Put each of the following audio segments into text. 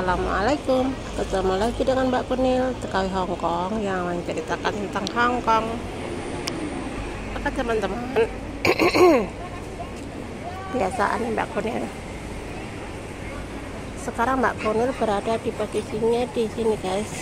Assalamualaikum, ketemu lagi dengan Mbak Kunil TKW Hongkong yang menceritakan tentang Hongkong. Oke teman-teman, biasaan Mbak Kunil. Sekarang Mbak Kunil berada di posisinya di sini guys,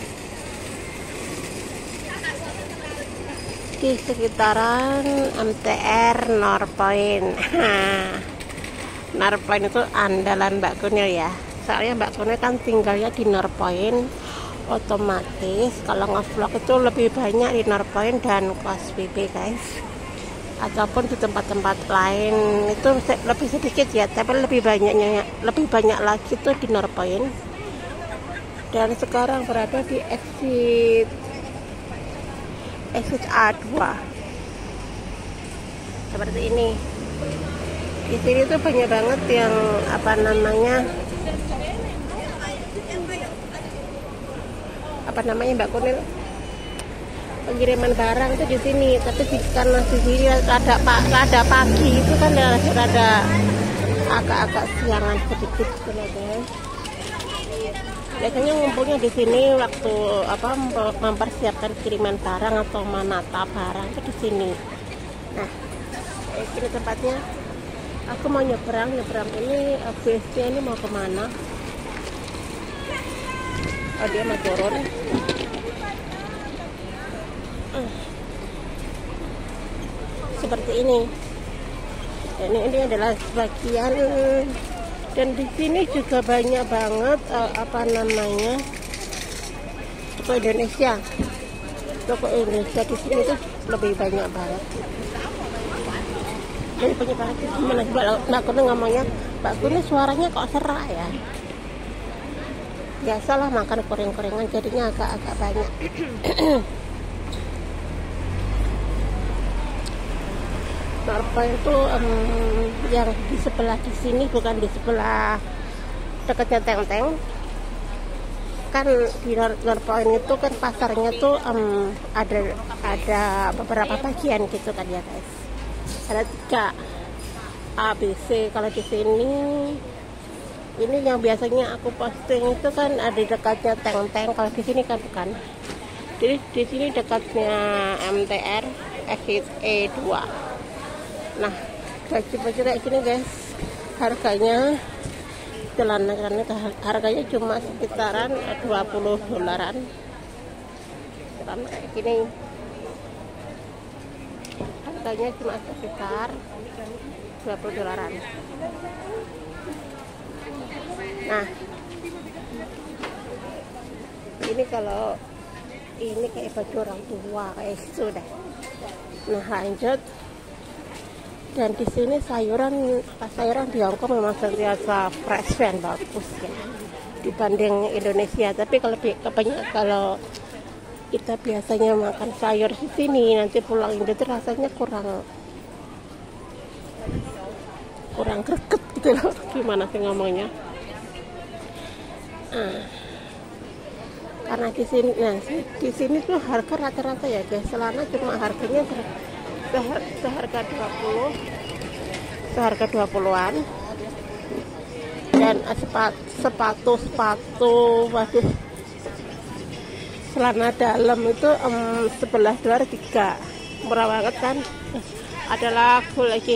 di sekitaran MTR Northpoint. Northpoint itu andalan Mbak Kunil ya. Soalnya Mbak Kunil kan tinggalnya di Northpoint, otomatis kalau nge-vlog itu lebih banyak di Northpoint dan Kos BB guys, ataupun di tempat-tempat lain itu lebih sedikit ya, tapi lebih banyak lagi tuh di Northpoint. Dan sekarang berada di exit A2 seperti ini. Di sini tuh banyak banget yang Mbak Kunil, pengiriman barang itu di sini. Tapi karena di sini ada pagi itu kan ada agak-agak siangan sedikit gitu loh guys. Biasanya ngumpulnya di sini waktu mempersiapkan kiriman barang atau menata barang itu di sini. Nah, ini tempatnya. Aku mau nyebrang ini busnya ini mau kemana? Oh, dia mau turun. Seperti ini. Dan ini adalah sebagian. Dan di sini juga banyak banget toko Indonesia. Toko Indonesia di sini tuh lebih banyak banget. Jadi banyak banget. Gimana Mbak Kunil ngomongnya? Mbak Kunil suaranya kok serak ya? Biasalah makan koreng-korengan jadinya agak-agak banyak. Northpoint itu yang di sebelah di sini, bukan di sebelah dekatnya Teng-Teng. Kan di Northpoint itu kan pasarnya tuh ada beberapa bagian gitu kan ya guys. Ada 3 ABC. Kalau di sini ini yang biasanya aku posting itu kan ada di dekatnya Teng-Teng. Kalau di sini kan bukan. Jadi di sini dekatnya MTR exit E2. Nah, baju-baju kayak gini guys, harganya celana-celana harganya cuma sekitaran $20. Celana kayak gini harganya cuma sekitar $20. Nah, ini kalau ini kayak baju orang tua kayak gitu deh. Nah, lanjut. Dan di sini sayuran di Hongkong memang senantiasa fresh dan bagus ya dibanding Indonesia. Tapi kalau kita biasanya makan sayur di sini, nanti pulang Indo itu rasanya kurang greget gitu loh. Gimana sih ngomongnya? Karena di sini tuh harga rata-rata ya guys, celana cuma harganya seharga 20-an, dan sepatu waduh, celana dalam itu $11 3, murah banget kan. Ada lagu lagi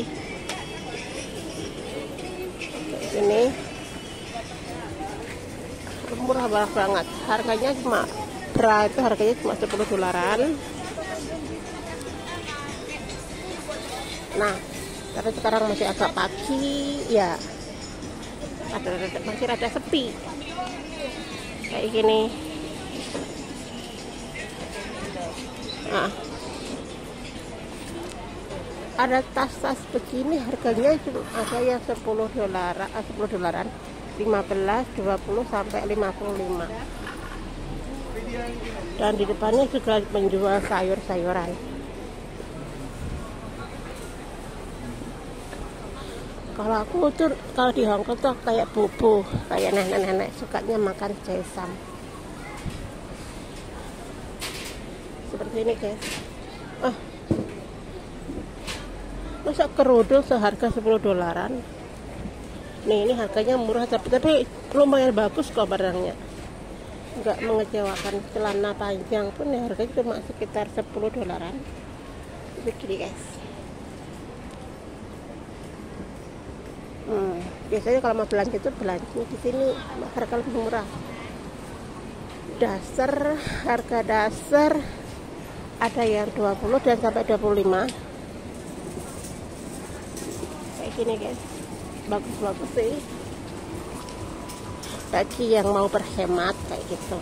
ini murah banget, harganya cuma harganya cuma $10. Nah, tapi sekarang masih agak pagi ya, masih rada sepi kayak gini. Nah, ada tas-tas begini harganya cuma ada yang $10, 15, 20 sampai 55. Dan di depannya juga menjual sayur-sayuran. Kalau aku tuh kalau di Hongkong tuh kayak bobo, kayak nenek-nenek sukanya makan sesam. Seperti ini guys. Masa kerudung seharga $10? Nih, ini harganya murah, tapi lumayan bagus kok barangnya, nggak mengecewakan. Celana panjang pun ya harganya cuma sekitar $10. Begini guys. Biasanya kalau mau belanja itu belanja di sini harga lebih murah. Harga dasar ada yang 20 dan sampai 25. Kayak gini guys, bagus-bagus sih bagi yang mau berhemat kayak gitu.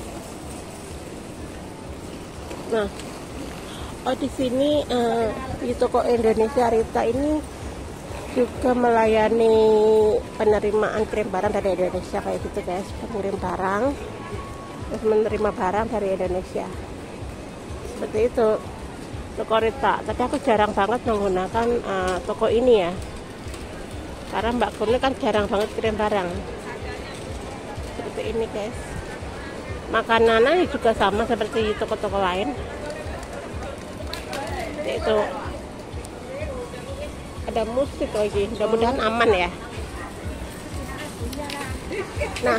Nah, di sini di toko Indonesia Rita ini juga melayani penerimaan kirim barang dari Indonesia kayak gitu guys, pengirim barang terus menerima barang dari Indonesia seperti itu toko Rita. Tapi aku jarang banget menggunakan toko ini ya, karena Mbak Kurni kan jarang banget kirim barang seperti ini guys. Makanannya juga sama seperti toko-toko lain, itu ada musik lagi, mudah-mudahan aman ya. Nah,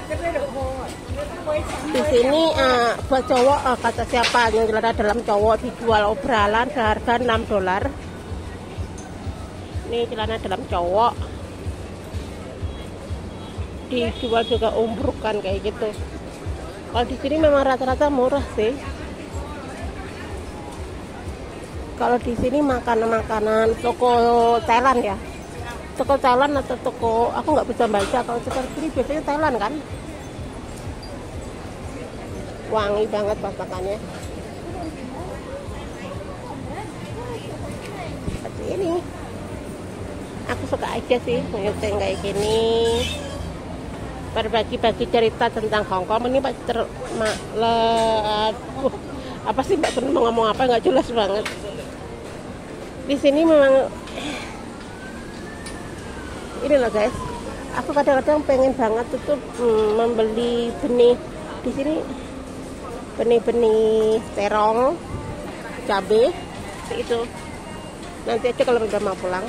di sini buat cowok, kata siapa yang celana dalam cowok dijual obrolan seharga $6. Ini celana dalam cowok dijual juga umbrukan kayak gitu. Kalau di sini memang rata-rata murah sih. Kalau di sini makanan toko Thailand ya, toko Thailand atau toko, aku nggak bisa baca. Kalau toko sini biasanya Thailand kan, wangi banget masakannya. Seperti ini, aku suka aja sih nyuting kayak gini, berbagi-bagi cerita tentang Hongkong. Ini apa sih Mbak Pun mau ngomong apa, nggak jelas banget. Di sini memang ini loh guys, aku kadang-kadang pengen banget tuh membeli benih di sini, benih-benih terong, cabai itu. Nanti aja kalau udah mau pulang.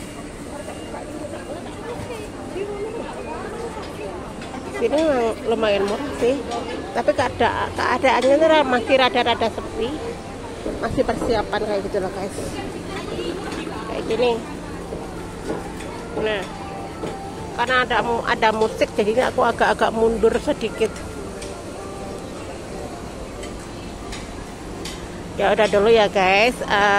Sini memang lumayan murah sih, tapi keadaannya masih rada-rada sepi, masih persiapan kayak gitu loh guys. Kayak gini. Nah, karena ada musik jadinya aku agak-agak mundur sedikit. Ya udah dulu ya guys,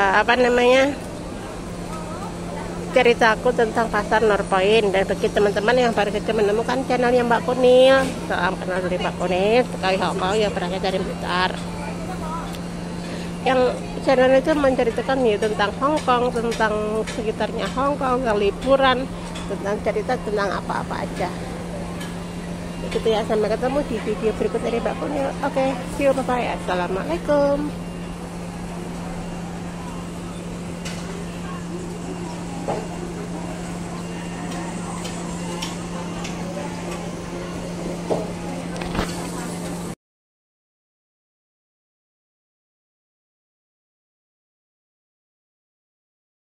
ceritaku tentang pasar Norpoint. Dan bagi teman-teman yang baru saja menemukan channelnya Mbak Kunil, salam kenal dari Mbak Kunil, sekali Hongkong yang berasal dari Blitar. Yang channel itu menceritakan ya tentang Hongkong, tentang sekitarnya Hongkong, tentang liburan, tentang cerita tentang apa-apa aja. Begitu ya, sampai ketemu di video berikut dari Mbak Kunil. Oke, see you, bye-bye. Assalamualaikum.